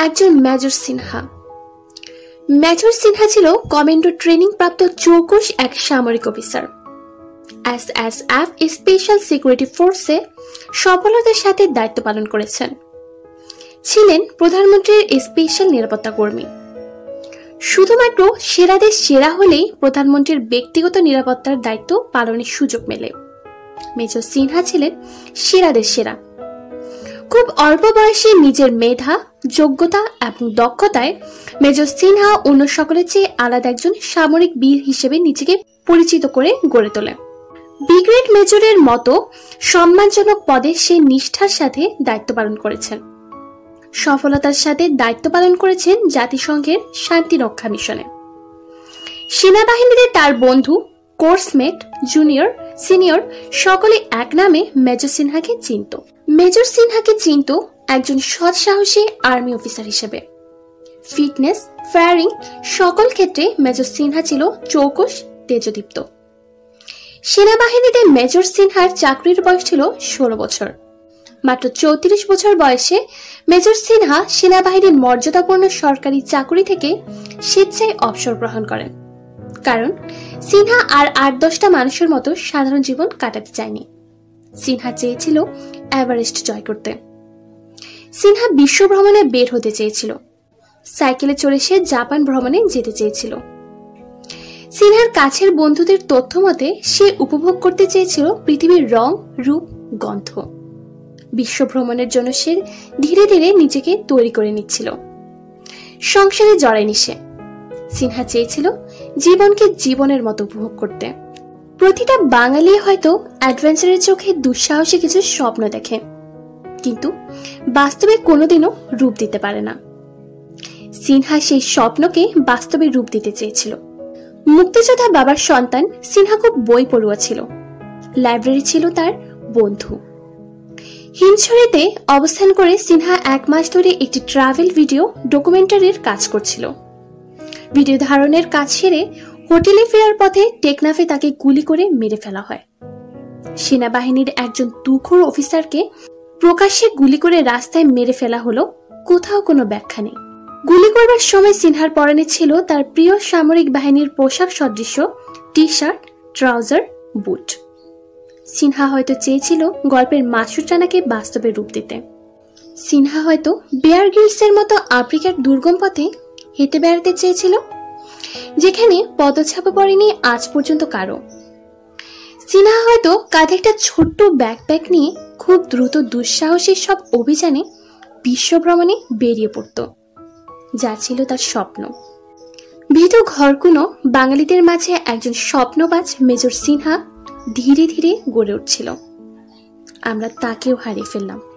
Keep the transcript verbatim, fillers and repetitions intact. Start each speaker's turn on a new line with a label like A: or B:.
A: একজন major Sinha. Major Sinha ছিল commando training প্রাপ্ত চৌকস এক সামরিক officer. S S F special security ফোর্সে সফলতার সাথে দায়িত্ব পালন করেছেন। ছিলেন প্রধানমন্ত্রীর স্পেশাল নিরাপত্তা কর্মী। শুধুমাত্র সেরাদের সেরা হলেই প্রধানমন্ত্রীর ব্যক্তিগত নিরাপত্তার দায়িত্ব পালনের সুযোগ মেলে। মেজর সিনহা ছিলেন সেরাদের সেরা। খুব অল্প বয়সে নিজের মেধা, যোগ্যতা এবং দক্ষতায় মেজর সিনহা অন্য সকলের চেয়ে আলাদা একজন সামরিক বীর হিসেবে নিজেকে পরিচিত করে গড়ে তোলে। ব্রিগেড মেজরের মতো সম্মানজনক পদে সে নিষ্ঠার সাথে দায়িত্ব পালন করেছেন। সফলতার সাথে দায়িত্ব পালন করেছেন জাতিসংঘের শান্তি রক্ষা মিশনে। সেনাবাহিনীতে তার বন্ধু, কোর্সমেট, জুনিয়র, সিনিয়র সকলে এক নামে মেজর সিনহাকে চিনত। মেজর সিনহাকে চিনত একজন সৎ সাহসী আর্মি অফিসার হিসেবে। ফিটনেস, ফায়ারিং সকল ক্ষেত্রে মেজর সিনহা ছিল চৌকস, তেজদীপ্ত। সেনাবাহিনীতে মেজর সিনহার চাকরির বয়স ছিল ষোলো বছর। মাত্র চৌত্রিশ বছর বয়সে মেজর সিনহা সেনাবাহিনীর মর্যাদাপূর্ণ সরকারি চাকরি থেকে স্বেচ্ছায় অবসর গ্রহণ করেন। কারণ সিনহা আর আট দশটা মানুষের মতো সাধারণ জীবন কাটাতে চায়নি। সিনহা চেয়েছিল এভারেস্ট জয় করতে। সিনহা বিশ্ব ভ্রমণে বের হতে চেয়েছিল। সাইকেলে চড়ে সে জাপান ভ্রমণে যেতে চেয়েছিল। সিনহার কাছের বন্ধুদের তথ্য মতে সে উপভোগ করতে চেয়েছিল পৃথিবীর রং, রূপ, গন্ধ। বিশ্ব ভ্রমণের জন্য সে ধীরে ধীরে নিজেকে তৈরি করে নিচ্ছিল। সংসারে জড়ায়নি সে। সিনহা চেয়েছিল জীবনকে জীবনের মতো উপভোগ করতে। প্রতিটা বাঙালি হয়তো অ্যাডভেঞ্চারের চোখে দুঃসাহসী কিছু স্বপ্ন দেখে, কিন্তু বাস্তবে কোনোদিনও রূপ দিতে পারে না। সিনহা সেই স্বপ্নকে বাস্তবে রূপ দিতে চেয়েছিল। মুক্তিযোদ্ধা বাবার সন্তান সিনহা খুব বই পড়ুয়া ছিল। লাইব্রেরি ছিল তার বন্ধু। হিমছড়িতে অবস্থান করে সিনহা এক মাস ধরে একটি ট্রাভেল ভিডিও ডকুমেন্টারির কাজ করছিল। ভিডিও ধারণের কাজ সেরে হোটেলে ফেরার পথে টেকনাফে তাকে গুলি করে মেরে ফেলা হয়। সেনাবাহিনীর একজন তুখোর অফিসারকে প্রকাশ্যে গুলি করে রাস্তায় মেরে ফেলা হলো, কোথাও কোনো ব্যাখ্যা নেই। গুলি করবার সময় সিনহার পরনে ছিল তার প্রিয় সামরিক বাহিনীর পোশাক সদৃশ T shirt, trouser, boot. Sinha হয়তো চেয়েছিল গল্পের মাসুদ রানাকে বাস্তবে রূপ দিতে। সিনহা হয়তো বেয়ার গ্রিলসের মতো আফ্রিকার দুর্গম পথে হেঁটে বেড়াতে চেয়েছিল, যেখানে পদছাপা পড়েনি আজ পর্যন্ত কারো। সিনহা হয়তো কাঁধে একটা ছোট্ট ব্যাকপ্যাক নিয়ে খুব দ্রুত দুঃসাহসী সব অভিযানে বিশ্ব ভ্রমণে বেরিয়ে পড়ত, যা ছিল তার স্বপ্ন। ভীত ঘরকুনো বাঙালিদের মাঝে একজন স্বপ্নবাজ মেজর সিনহা ধীরে ধীরে গড়ে উঠছিল। আমরা তাকেও হারিয়ে ফেললাম।